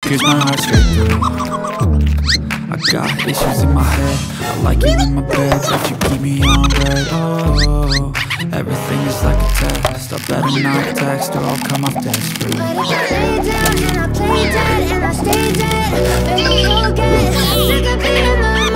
pierce my heart straight through. I got issues in my head, I like you in my bed, but you keep me on red. Oh, everything is like a test, I better not text or I'll come off desperate. But if I lay down and I play dead and I stay dead, baby, you'll get sick of being the